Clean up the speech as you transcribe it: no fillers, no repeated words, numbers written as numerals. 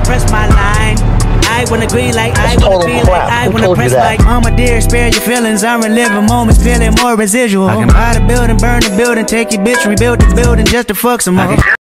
press my line. I wanna agree like I wanna be like I wanna press like mama dear, spare your feelings. I'm reliving moments, feeling more residual. I can buy the building, burn the building, take your bitch, rebuild the building just to fuck some more.